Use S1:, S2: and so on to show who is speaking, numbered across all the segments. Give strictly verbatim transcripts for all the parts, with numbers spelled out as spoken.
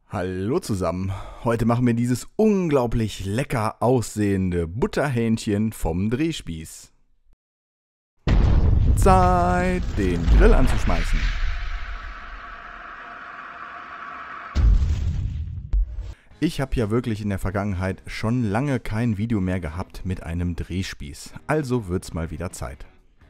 S1: Hallo zusammen, heute machen wir dieses unglaublich lecker aussehende Butterhähnchen vom Drehspieß. Zeit, den Grill anzuschmeißen. Ich habe ja wirklich in der Vergangenheit schon lange kein Video mehr gehabt mit einem Drehspieß, also wird's mal wieder Zeit.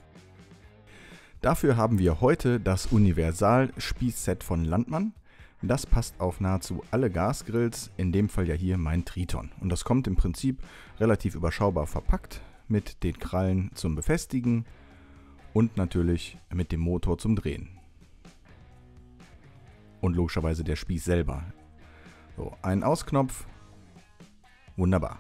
S1: Dafür haben wir heute das Universal-Spießset von Landmann. Das passt auf nahezu alle Gasgrills, in dem Fall ja hier mein Triton. Und das kommt im Prinzip relativ überschaubar verpackt mit den Krallen zum Befestigen und natürlich mit dem Motor zum Drehen. Und logischerweise der Spieß selber. So, ein Ausknopf. Wunderbar.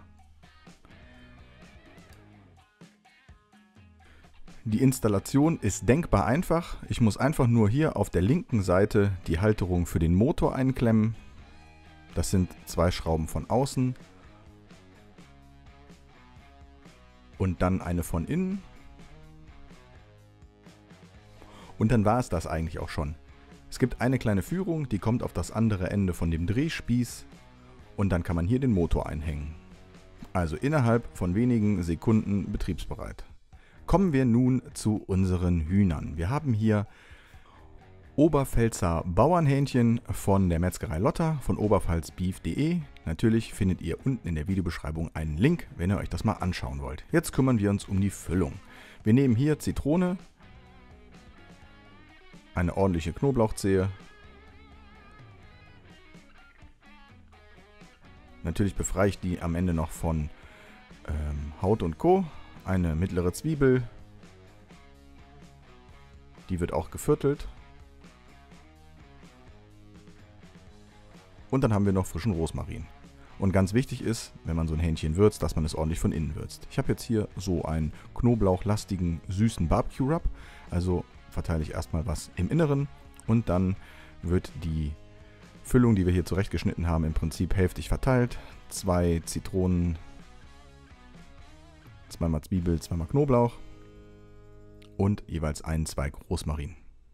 S1: Die Installation ist denkbar einfach. Ich muss einfach nur hier auf der linken Seite die Halterung für den Motor einklemmen. Das sind zwei Schrauben von außen. Und dann eine von innen. Und dann war es das eigentlich auch schon. Es gibt eine kleine Führung, die kommt auf das andere Ende von dem Drehspieß. Und dann kann man hier den Motor einhängen. Also innerhalb von wenigen Sekunden betriebsbereit. Kommen wir nun zu unseren Hühnern. Wir haben hier Oberpfälzer Bauernhähnchen von der Metzgerei Lotta von oberpfalzbeef punkt de. Natürlich findet ihr unten in der Videobeschreibung einen Link, wenn ihr euch das mal anschauen wollt. Jetzt kümmern wir uns um die Füllung. Wir nehmen hier Zitrone, eine ordentliche Knoblauchzehe. Natürlich befreie ich die am Ende noch von ähm, Haut und Co. Eine mittlere Zwiebel, die wird auch geviertelt. Und dann haben wir noch frischen Rosmarin. Und ganz wichtig ist, wenn man so ein Hähnchen würzt, dass man es ordentlich von innen würzt. Ich habe jetzt hier so einen knoblauchlastigen, süßen Barbecue-Rub. Also verteile ich erstmal was im Inneren und dann wird die Füllung, die wir hier zurechtgeschnitten haben, im Prinzip hälftig verteilt. Zwei Zitronen, zweimal Zwiebel, zweimal Knoblauch und jeweils ein Zweig Rosmarin.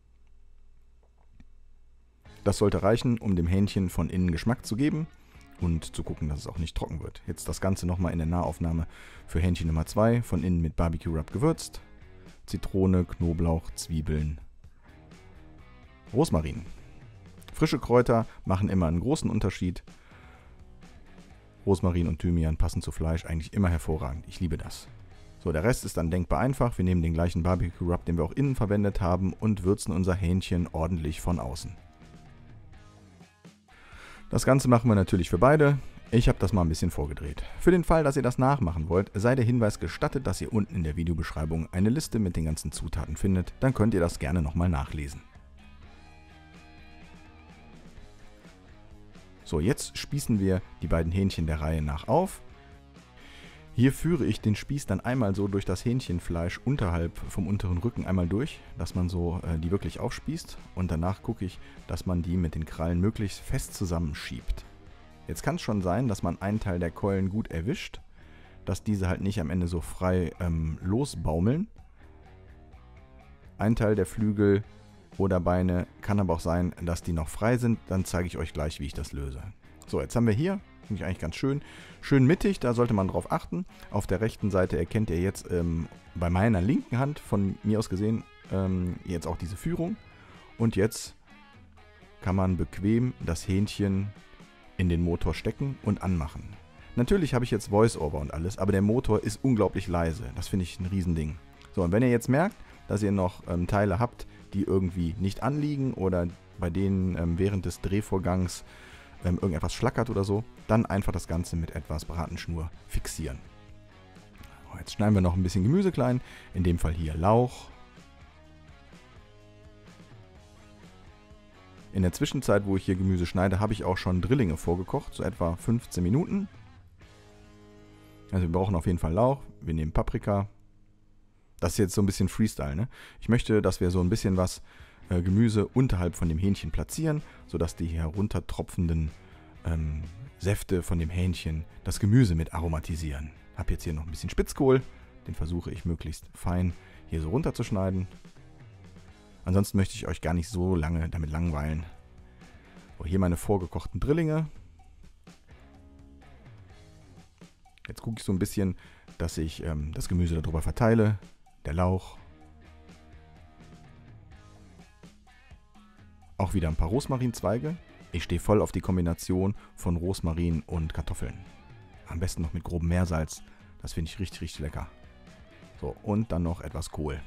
S1: Das sollte reichen, um dem Hähnchen von innen Geschmack zu geben und zu gucken, dass es auch nicht trocken wird. Jetzt das Ganze nochmal in der Nahaufnahme für Hähnchen Nummer zwei, von innen mit Barbecue Rub gewürzt. Zitrone, Knoblauch, Zwiebeln, Rosmarin. Frische Kräuter machen immer einen großen Unterschied. Rosmarin und Thymian passen zu Fleisch eigentlich immer hervorragend. Ich liebe das. So, der Rest ist dann denkbar einfach. Wir nehmen den gleichen Barbecue Rub, den wir auch innen verwendet haben und würzen unser Hähnchen ordentlich von außen. Das Ganze machen wir natürlich für beide. Ich habe das mal ein bisschen vorgedreht. Für den Fall, dass ihr das nachmachen wollt, sei der Hinweis gestattet, dass ihr unten in der Videobeschreibung eine Liste mit den ganzen Zutaten findet. Dann könnt ihr das gerne nochmal nachlesen. So, jetzt spießen wir die beiden Hähnchen der Reihe nach auf. Hier führe ich den Spieß dann einmal so durch das Hähnchenfleisch unterhalb vom unteren Rücken einmal durch, dass man so äh, die wirklich aufspießt. Und danach gucke ich, dass man die mit den Krallen möglichst fest zusammenschiebt. Jetzt kann es schon sein, dass man einen Teil der Keulen gut erwischt, dass diese halt nicht am Ende so frei ähm, losbaumeln. Ein Teil der Flügel oder Beine, kann aber auch sein, dass die noch frei sind. Dann zeige ich euch gleich, wie ich das löse. So, jetzt haben wir hier, finde ich eigentlich ganz schön, schön mittig, da sollte man drauf achten. Auf der rechten Seite erkennt ihr jetzt ähm, bei meiner linken Hand, von mir aus gesehen, ähm, jetzt auch diese Führung. Und jetzt kann man bequem das Hähnchen in den Motor stecken und anmachen. Natürlich habe ich jetzt Voice-Over und alles, aber der Motor ist unglaublich leise. Das finde ich ein Riesending. So, und wenn ihr jetzt merkt, dass ihr noch ähm, Teile habt, die irgendwie nicht anliegen oder bei denen ähm, während des Drehvorgangs ähm, irgendetwas schlackert oder so, dann einfach das Ganze mit etwas Bratenschnur fixieren. So, jetzt schneiden wir noch ein bisschen Gemüse klein, in dem Fall hier Lauch. In der Zwischenzeit, wo ich hier Gemüse schneide, habe ich auch schon Drillinge vorgekocht, so etwa fünfzehn Minuten. Also wir brauchen auf jeden Fall Lauch, wir nehmen Paprika. Das ist jetzt so ein bisschen Freestyle, ne? Ich möchte, dass wir so ein bisschen was äh, Gemüse unterhalb von dem Hähnchen platzieren, sodass die heruntertropfenden ähm, Säfte von dem Hähnchen das Gemüse mit aromatisieren. Ich habe jetzt hier noch ein bisschen Spitzkohl, den versuche ich möglichst fein hier so runterzuschneiden. Ansonsten möchte ich euch gar nicht so lange damit langweilen. So, hier meine vorgekochten Drillinge. Jetzt gucke ich so ein bisschen, dass ich ähm, das Gemüse darüber verteile. Der Lauch. Auch wieder ein paar Rosmarinzweige. Ich stehe voll auf die Kombination von Rosmarin und Kartoffeln. Am besten noch mit grobem Meersalz. Das finde ich richtig, richtig lecker. So, und dann noch etwas Kohl.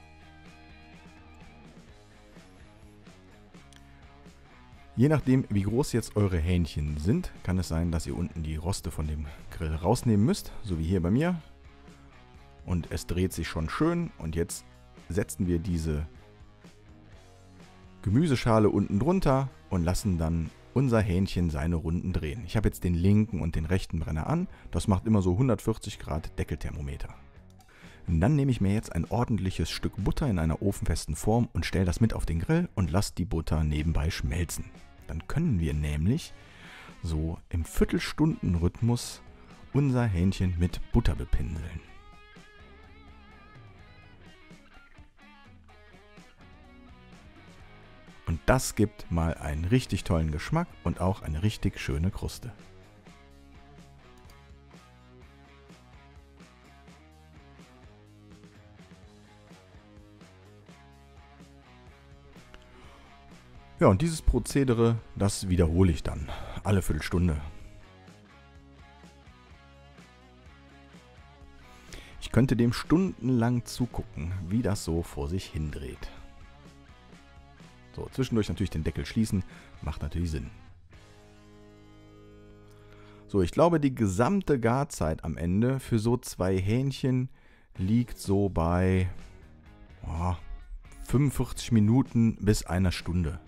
S1: Je nachdem, wie groß jetzt eure Hähnchen sind, kann es sein, dass ihr unten die Roste von dem Grill rausnehmen müsst, so wie hier bei mir. Und es dreht sich schon schön. Und jetzt setzen wir diese Gemüseschale unten drunter und lassen dann unser Hähnchen seine Runden drehen. Ich habe jetzt den linken und den rechten Brenner an. Das macht immer so hundertvierzig Grad Deckelthermometer. Und dann nehme ich mir jetzt ein ordentliches Stück Butter in einer ofenfesten Form und stelle das mit auf den Grill und lasse die Butter nebenbei schmelzen. Dann können wir nämlich so im Viertelstundenrhythmus unser Hähnchen mit Butter bepinseln. Und das gibt mal einen richtig tollen Geschmack und auch eine richtig schöne Kruste. Ja, und dieses Prozedere, das wiederhole ich dann alle Viertelstunde. Ich könnte dem stundenlang zugucken, wie das so vor sich hindreht. So, zwischendurch natürlich den Deckel schließen, macht natürlich Sinn. So, ich glaube, die gesamte Garzeit am Ende für so zwei Hähnchen liegt so bei oh, fünfundvierzig Minuten bis einer Stunde.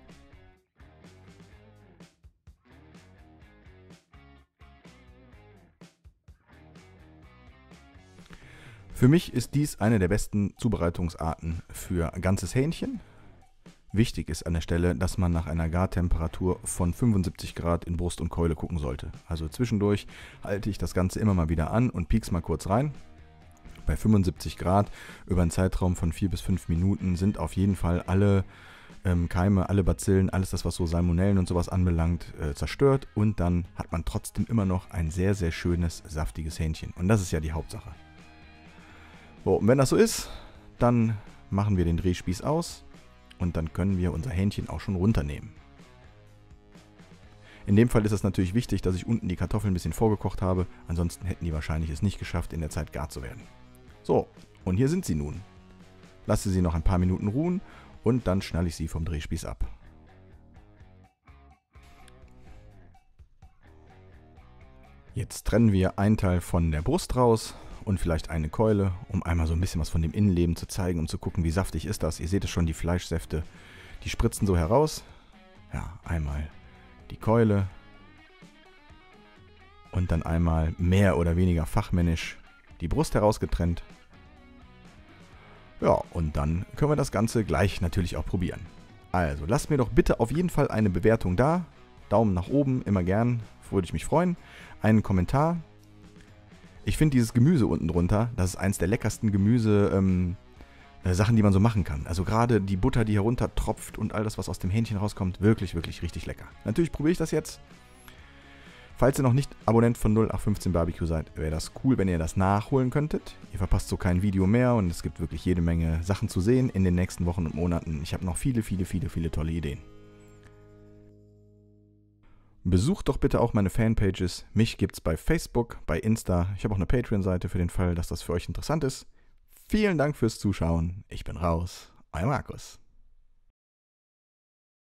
S1: Für mich ist dies eine der besten Zubereitungsarten für ganzes Hähnchen. Wichtig ist an der Stelle, dass man nach einer Gartemperatur von fünfundsiebzig Grad in Brust und Keule gucken sollte. Also zwischendurch halte ich das Ganze immer mal wieder an und piek's mal kurz rein. Bei fünfundsiebzig Grad über einen Zeitraum von vier bis fünf Minuten sind auf jeden Fall alle ähm, Keime, alle Bazillen, alles das, was so Salmonellen und sowas anbelangt, äh, zerstört. Und dann hat man trotzdem immer noch ein sehr, sehr schönes, saftiges Hähnchen. Und das ist ja die Hauptsache. So, und wenn das so ist, dann machen wir den Drehspieß aus und dann können wir unser Hähnchen auch schon runternehmen. In dem Fall ist es natürlich wichtig, dass ich unten die Kartoffeln ein bisschen vorgekocht habe, ansonsten hätten die wahrscheinlich es nicht geschafft, in der Zeit gar zu werden. So, und hier sind sie nun. Lasse sie noch ein paar Minuten ruhen und dann schnalle ich sie vom Drehspieß ab. Jetzt trennen wir einen Teil von der Brust raus und vielleicht eine Keule, um einmal so ein bisschen was von dem Innenleben zu zeigen, um zu gucken, wie saftig ist das. Ihr seht es schon, die Fleischsäfte, die spritzen so heraus. Ja, einmal die Keule und dann einmal mehr oder weniger fachmännisch die Brust herausgetrennt. Ja, und dann können wir das Ganze gleich natürlich auch probieren. Also, lasst mir doch bitte auf jeden Fall eine Bewertung da. Daumen nach oben, immer gern, würde ich mich freuen. Einen Kommentar. Ich finde dieses Gemüse unten drunter, das ist eins der leckersten Gemüse, ähm, äh, Sachen, die man so machen kann. Also gerade die Butter, die herunter tropft und all das, was aus dem Hähnchen rauskommt, wirklich, wirklich richtig lecker. Natürlich probiere ich das jetzt. Falls ihr noch nicht Abonnent von null acht fünfzehn Barbecue seid, wäre das cool, wenn ihr das nachholen könntet. Ihr verpasst so kein Video mehr und es gibt wirklich jede Menge Sachen zu sehen in den nächsten Wochen und Monaten. Ich habe noch viele, viele, viele, viele tolle Ideen. Besucht doch bitte auch meine Fanpages. Mich gibt's bei Facebook, bei Insta. Ich habe auch eine Patreon-Seite für den Fall, dass das für euch interessant ist. Vielen Dank fürs Zuschauen. Ich bin raus. Euer Markus.